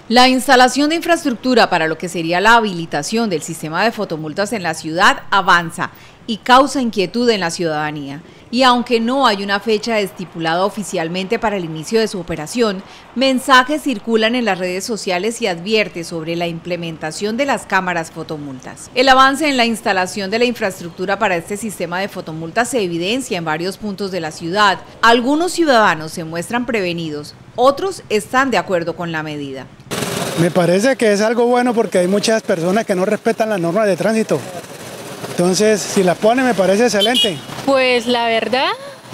La instalación de infraestructura para lo que sería la habilitación del sistema de fotomultas en la ciudad avanza y causa inquietud en la ciudadanía. Y aunque no hay una fecha estipulada oficialmente para el inicio de su operación, mensajes circulan en las redes sociales y advierte sobre la implementación de las cámaras fotomultas. El avance en la instalación de la infraestructura para este sistema de fotomultas se evidencia en varios puntos de la ciudad. Algunos ciudadanos se muestran prevenidos, otros están de acuerdo con la medida. Me parece que es algo bueno porque hay muchas personas que no respetan las normas de tránsito. Entonces, si las ponen me parece excelente. Pues la verdad,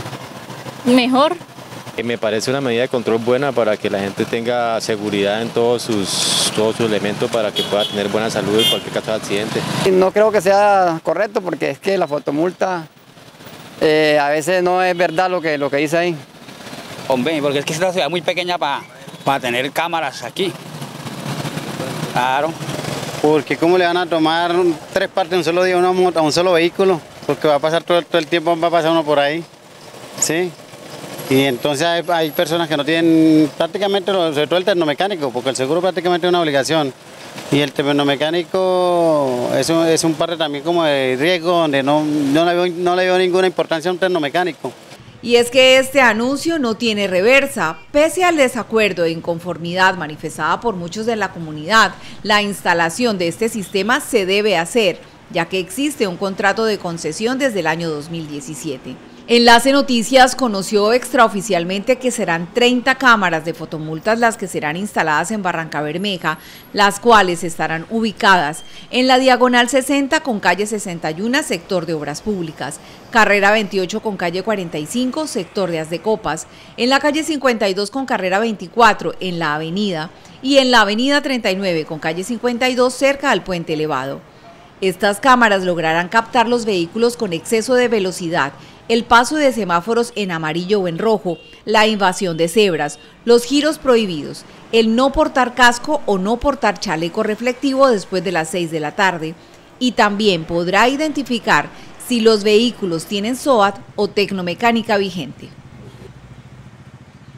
mejor. Me parece una medida de control buena para que la gente tenga seguridad en todos sus elementos para que pueda tener buena salud en cualquier caso de accidente. No creo que sea correcto porque es que la fotomulta a veces no es verdad lo que dice ahí. Hombre, porque es que esta ciudad es muy pequeña para tener cámaras aquí. Claro. Porque cómo le van a tomar 3 partes en un solo día a un solo vehículo, porque va a pasar todo el tiempo, va a pasar uno por ahí, ¿sí? Y entonces hay personas que no tienen prácticamente, sobre todo el tecnomecánico, porque el seguro prácticamente es una obligación. Y el tecnomecánico es un parte también como de riesgo, donde no le veo ninguna importancia a un tecnomecánico. Y es que este anuncio no tiene reversa. Pese al desacuerdo e inconformidad manifestada por muchos de la comunidad, la instalación de este sistema se debe hacer, ya que existe un contrato de concesión desde el año 2017. Enlace Noticias conoció extraoficialmente que serán 30 cámaras de fotomultas las que serán instaladas en Barrancabermeja, las cuales estarán ubicadas en la Diagonal 60 con calle 61, sector de Obras Públicas, Carrera 28 con calle 45, sector de As de Copas, en la calle 52 con Carrera 24 en la avenida y en la avenida 39 con calle 52 cerca al puente elevado. Estas cámaras lograrán captar los vehículos con exceso de velocidad, el paso de semáforos en amarillo o en rojo, la invasión de cebras, los giros prohibidos, el no portar casco o no portar chaleco reflectivo después de las 6 de la tarde y también podrá identificar si los vehículos tienen SOAT o tecnomecánica vigente.